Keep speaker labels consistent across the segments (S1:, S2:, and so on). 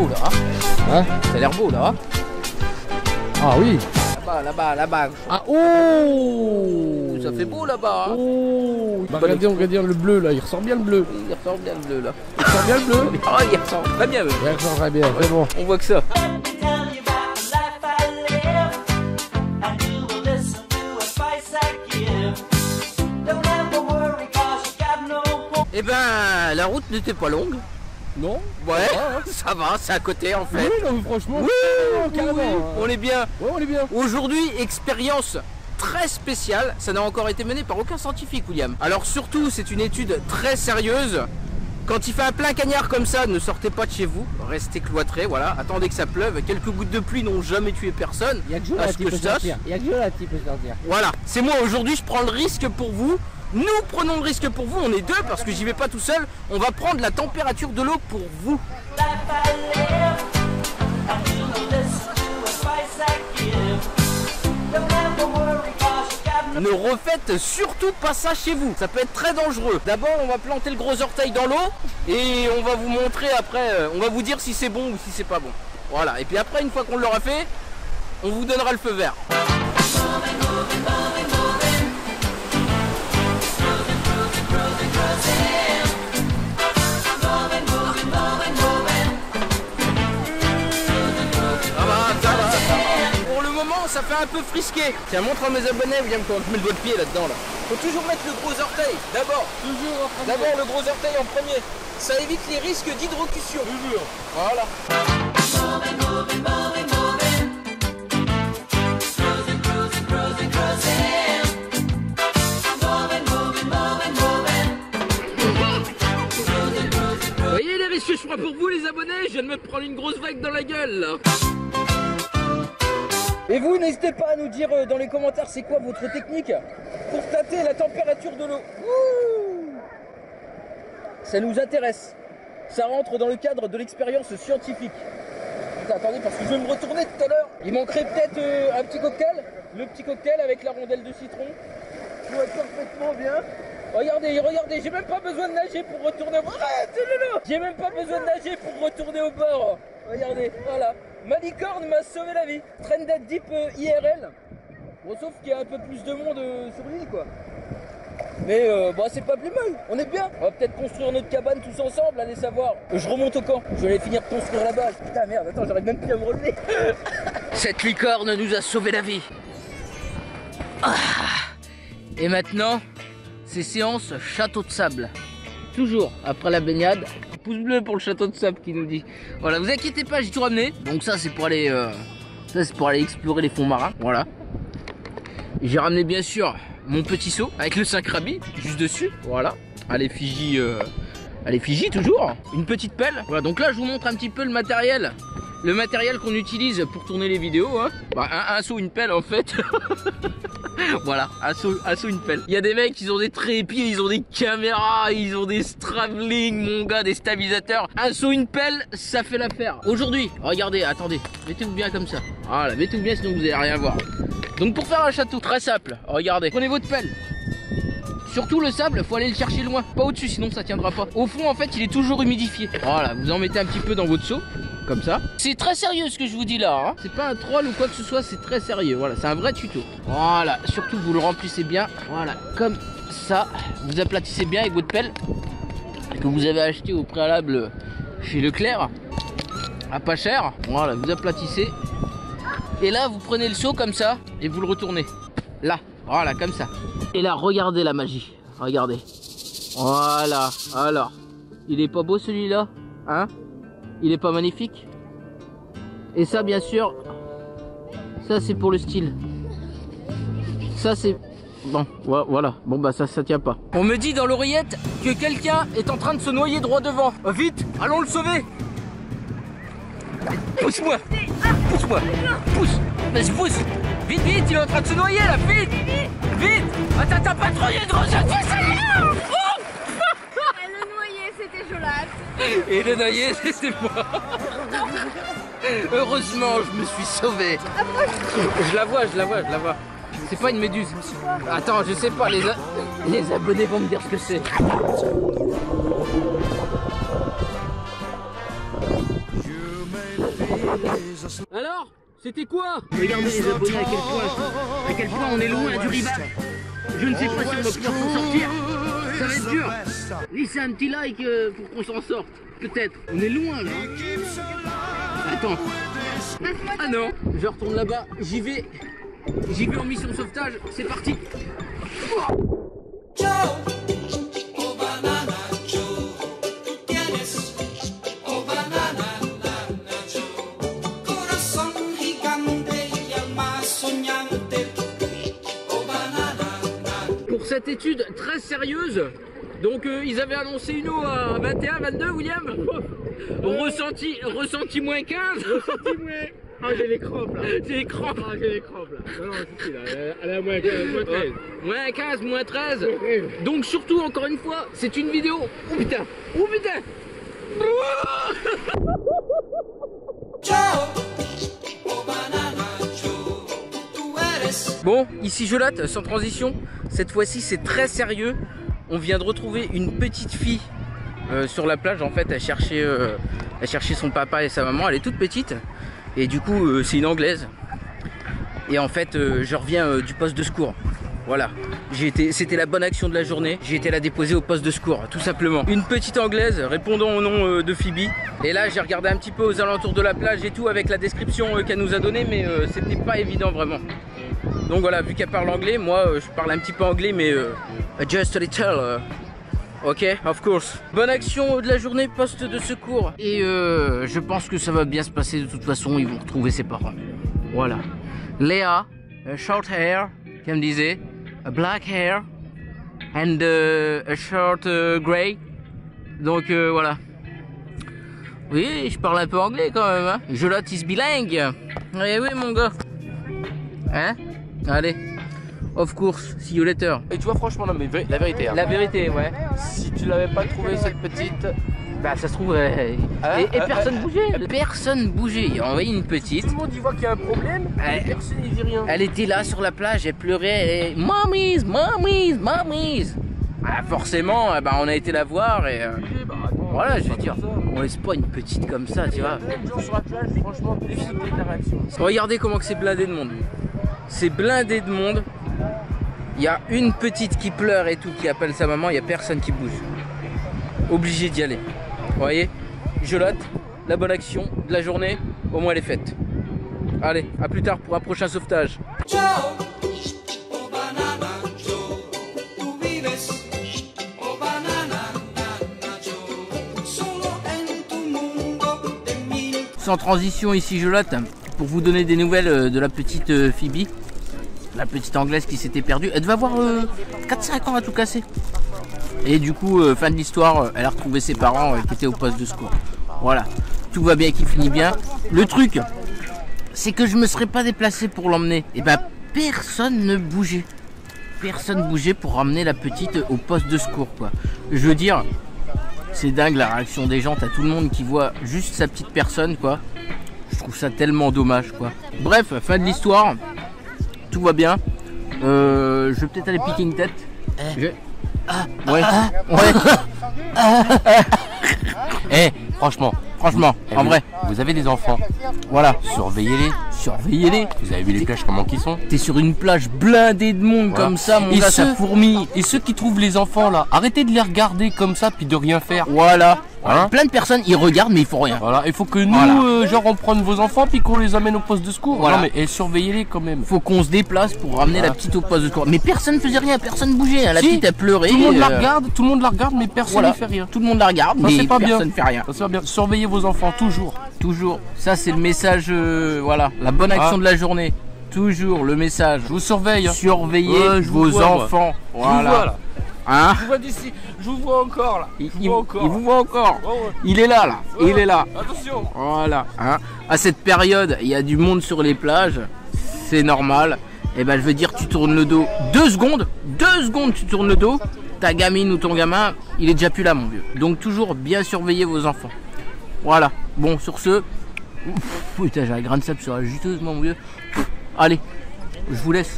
S1: beau là.
S2: Hein?
S1: Ça a l'air beau là.
S2: Ah oui.
S1: Là-bas, là-bas, là-bas.
S2: Ah oh.
S1: Ça fait beau là-bas. Hein.
S2: Oh. Bah, regardez le bleu là, il ressort bien le bleu.
S1: Oui, il ressort bien le bleu là.
S2: Il ressort bien le bleu.
S1: Ah, il ressort très bien.
S2: Il ressort très bien, c'est bon.
S1: On voit que ça. Eh ben, la route n'était pas longue.
S2: Non?
S1: Ouais,
S2: Hein.
S1: ça va, c'est à côté en fait.
S2: Oui, non, mais franchement.
S1: Oui,
S2: carrément.
S1: oui, on est bien.
S2: Ouais, on est bien.
S1: Aujourd'hui, expérience très spéciale. Ça n'a encore été mené par aucun scientifique, William. Alors surtout, c'est une étude très sérieuse. Quand il fait un plein cagnard comme ça, ne sortez pas de chez vous. Restez cloîtrés, voilà. Attendez que ça pleuve. Quelques gouttes de pluie n'ont jamais tué personne.
S2: Il y a que Jola qui peut sortir. Il y a que Jola qui peut sortir.
S1: Voilà, c'est moi aujourd'hui, je prends le risque pour vous. Nous prenons le risque pour vous, on est deux parce que j'y vais pas tout seul. On va prendre la température de l'eau pour vous. Ne refaites surtout pas ça chez vous, ça peut être très dangereux. D'abord on va planter le gros orteil dans l'eau et on va vous montrer après, on va vous dire si c'est bon ou si c'est pas bon. Voilà, et puis après une fois qu'on l'aura fait, on vous donnera le feu vert. Ça fait un peu frisqué. Tiens, montre à mes abonnés, William, quand je mets le doigt de pied là-dedans. Là. Faut toujours mettre le gros orteil, d'abord. Toujours. D'abord le gros orteil en premier. Ça évite les risques d'hydrocution. Toujours. Voilà. Vous voyez les risques que je prends pour vous, les abonnés? Je viens de me prendre une grosse vague dans la gueule, là. Et vous, n'hésitez pas à nous dire dans les commentaires c'est quoi votre technique pour tâter la température de l'eau. Ça nous intéresse. Ça rentre dans le cadre de l'expérience scientifique. Putain, attendez, parce que je vais me retourner tout à l'heure. Il manquerait peut-être un petit cocktail. Le petit cocktail avec la rondelle de citron. Tout va parfaitement bien. Regardez, regardez, j'ai même pas besoin de nager pour retourner au bord. J'ai même pas besoin de nager pour retourner au bord. Regardez, voilà. Ma licorne m'a sauvé la vie. Trended Deep IRL. Bon, sauf qu'il y a un peu plus de monde sur l'île, quoi. Mais bon, c'est pas plus mal. On est bien. On va peut-être construire notre cabane tous ensemble, allez savoir. Je remonte au camp. Je vais aller finir de construire la base. Putain, merde, attends, j'arrive même plus à me relever. Cette licorne nous a sauvé la vie. Ah. Et maintenant, c'est séance château de sable. Toujours après la baignade. Pouce bleu pour le château de sable qui nous dit. Voilà, vous inquiétez pas, j'ai tout ramené. Donc ça c'est pour aller explorer les fonds marins. Voilà. J'ai ramené bien sûr mon petit seau avec le Saint-Krabi juste dessus. Voilà. À l'effigie toujours. Une petite pelle. Voilà, donc là je vous montre un petit peu le matériel. Le matériel qu'on utilise pour tourner les vidéos. Hein. Bah, un seau, une pelle en fait. Voilà, un seau, une pelle. Il y a des mecs, ils ont des trépieds, ils ont des caméras, ils ont des stravlings, mon gars, des stabilisateurs. Un seau, une pelle, ça fait l'affaire. Aujourd'hui, regardez, attendez, mettez-vous bien comme ça. Voilà, mettez-vous bien sinon vous allez rien voir. Donc pour faire un château, très simple, regardez, prenez votre pelle. Surtout le sable, faut aller le chercher loin, pas au-dessus sinon ça tiendra pas. Au fond en fait il est toujours humidifié. Voilà, vous en mettez un petit peu dans votre seau. Comme ça. C'est très sérieux ce que je vous dis là, hein. C'est pas un troll ou quoi que ce soit, c'est très sérieux. Voilà, c'est un vrai tuto. Voilà, surtout vous le remplissez bien. Voilà, comme ça. Vous aplatissez bien avec votre pelle que vous avez acheté au préalable chez Leclerc à pas cher. Voilà, vous aplatissez. Et là, vous prenez le seau comme ça et vous le retournez. Là, voilà, comme ça. Et là, regardez la magie. Regardez. Voilà. Alors, il est pas beau celui-là, hein? Il est pas magnifique? Et ça bien sûr, ça c'est pour le style. Ça c'est... Bon, voilà. Bon bah ça tient pas. On me dit dans l'oreillette que quelqu'un est en train de se noyer droit devant. Vite, allons le sauver. Pousse-moi. Pousse-moi. Pousse. Vas-y, pousse. Vite, vite, il est en train de se noyer là, vite. Vite. Attends, t'as pas trop de ça là. Et le noyer, c'était moi. Heureusement, je me suis sauvé. Je la vois. C'est pas une méduse. Attends, je sais pas, les abonnés vont me dire ce que c'est. Alors, c'était quoi?
S3: Regardez les abonnés à quel point on est loin du rivage. Je ne sais pas si on va pouvoir s'en sortir. Ça va être dur. Laissez un petit like pour qu'on s'en sorte. Peut-être. On est loin là. Attends. Ah non. Je retourne là-bas. J'y vais. J'y vais en mission sauvetage. C'est parti. Pour cette étude très sérieuse, donc ils avaient annoncé une eau à 21, 22, William. Ressenti moins 15. Ressenti moins. Ah, j'ai les crampes là. J'ai les crampes. Ah, j'ai les crampes là. Non, non, c'est là. Elle est à moins 15, moins 13. Moins 15, moins 13. Donc surtout, encore une fois, c'est une vidéo. Oh putain. Oh putain. Bon, ici je latte, sans transition. Cette fois-ci, c'est très sérieux. On vient de retrouver une petite fille sur la plage. En fait, elle cherchait son papa et sa maman. Elle est toute petite. Et du coup, c'est une Anglaise. Et en fait, je reviens du poste de secours. Voilà, c'était la bonne action de la journée. J'ai été la déposer au poste de secours, tout simplement. Une petite Anglaise répondant au nom de Phoebe. Et là, j'ai regardé un petit peu aux alentours de la plage et tout avec la description qu'elle nous a donnée, mais c'était pas évident vraiment. Donc voilà, vu qu'elle parle anglais, moi je parle un petit peu anglais, mais just a little. Ok, of course. Bonne action de la journée, poste de secours. Et je pense que ça va bien se passer de toute façon, ils vont retrouver ses parents. Voilà. Léa, short hair, comme disait, a black hair, and a short grey. Donc voilà. Oui, je parle un peu anglais quand même, hein. Je latte is bilingue. Eh oui, mon gars. Hein? Allez. Of course, see you later.
S2: Et tu vois, franchement, non, mais la vérité. Hein.
S1: La vérité, ouais.
S2: Si tu l'avais pas trouvé, cette petite.
S1: Bah, ça se trouve. Et personne bougeait. Personne bougeait. Il y a envoyé une petite.
S2: Tout le monde y voit qu'il y a un problème, mais personne n'y dit rien.
S1: Elle était là sur la plage, elle pleurait. Et... Mommies, mommies, mommies. Ah, forcément, bah, on a été la voir et. Voilà, je veux dire, on laisse pas une petite comme ça, tu vois.
S2: Plein de gens sur la plage, franchement, difficile d'interaction.
S1: Regardez comment que c'est blindé de monde. C'est blindé de monde. Il y a une petite qui pleure et tout, qui appelle sa maman, il n'y a personne qui bouge. Obligé d'y aller. Vous voyez, je latte, la bonne action de la journée, au moins elle est faite. Allez, à plus tard pour un prochain sauvetage. Sans transition, ici je latte, pour vous donner des nouvelles de la petite Phoebe. La petite Anglaise qui s'était perdue. Elle devait avoir 4-5 ans à tout casser. Et du coup, fin de l'histoire, elle a retrouvé ses parents qui étaient au poste de secours. Voilà, tout va bien qui finit bien. Le truc, c'est que je me serais pas déplacé pour l'emmener. Et ben, personne ne bougeait. Personne bougeait pour ramener la petite au poste de secours, quoi. Je veux dire, c'est dingue la réaction des gens. T'as tout le monde qui voit juste sa petite personne, quoi. Je trouve ça tellement dommage, quoi. Bref, fin de l'histoire. Tout va bien. Je vais peut-être aller piquer une tête. Ouais.
S2: Eh, franchement,
S1: en vrai.
S2: vous avez des enfants.
S1: Voilà.
S2: Surveillez-les.
S1: Surveillez-les.
S2: Vous avez vu les plages comment qu'ils sont.
S1: T'es sur une plage blindée de monde
S2: Voilà.
S1: comme ça, mon
S2: Et
S1: gars, ça
S2: ceux-
S1: fourmille.
S2: Et ceux qui trouvent les enfants là, arrêtez de les regarder comme ça puis de rien faire.
S1: Voilà.
S2: Hein?
S1: Plein de personnes, ils regardent mais ils font rien.
S2: Voilà, il faut que nous,
S1: Voilà.
S2: genre, on prenne vos enfants puis qu'on les amène au poste de secours.
S1: Voilà.
S2: Non mais surveillez-les quand même.
S1: Faut qu'on se déplace pour ramener la petite au poste de secours. Mais personne faisait rien, personne bougeait. Hein. La
S2: Si,
S1: petite a pleuré.
S2: Tout le monde la regarde, mais personne
S1: Voilà.
S2: ne fait rien.
S1: Tout le monde la regarde,
S2: Ça,
S1: mais
S2: c'est pas bien.
S1: personne ne fait rien.
S2: Ça va bien. Surveillez vos enfants toujours.
S1: Toujours. Ça, c'est le message, voilà, la bonne action de la journée. Toujours le message.
S2: Je vous surveille. Hein.
S1: Surveillez
S2: Ouais, je vous
S1: vos
S2: vois, moi.
S1: enfants.
S2: Je vous vois là.
S1: Hein?
S2: Je vous vois d'ici. Je vous vois encore là.
S1: Il vous voit encore. Il est là, là. Il est là.
S2: Attention.
S1: Voilà. Hein. À cette période, il y a du monde sur les plages. C'est normal. Et ben, je veux dire, tu tournes le dos 2 secondes. 2 secondes, tu tournes le dos. Ta gamine ou ton gamin, il est déjà plus là, mon vieux. Donc, toujours bien surveiller vos enfants. Voilà. Bon, sur ce. Putain, j'ai un grain de sable sur la juteuse, mon vieux. Allez, je vous laisse.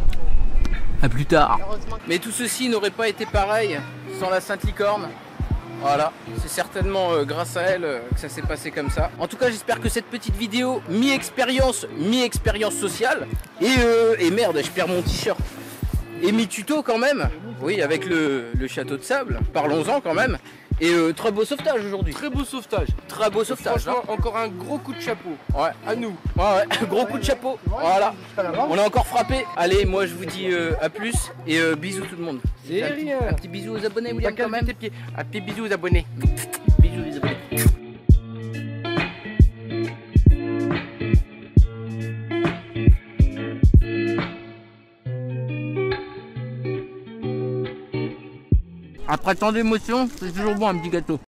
S1: À plus tard. Mais tout ceci n'aurait pas été pareil sans la Sainte Licorne.
S3: Voilà, c'est certainement grâce à elle que ça s'est passé comme ça. En tout cas, j'espère que cette petite vidéo, mi-expérience sociale, et merde, je perds mon t-shirt, et mi-tuto quand même, oui, avec le château de sable, parlons-en quand même. Et très beau sauvetage aujourd'hui.
S4: Très beau sauvetage.
S3: Très beau sauvetage.
S4: Franchement, encore un gros coup de chapeau.
S3: Ouais.
S4: À nous.
S3: Ouais, gros coup de chapeau. Voilà. On a encore frappé. Allez, moi je vous dis à plus et bisous tout le monde.
S4: C'est rien.
S3: Un petit bisou aux abonnés, William, quand même.
S4: Tes pieds. Un petit bisou aux abonnés.
S3: Bisous les abonnés. Après tant d'émotions, c'est toujours bon un petit gâteau.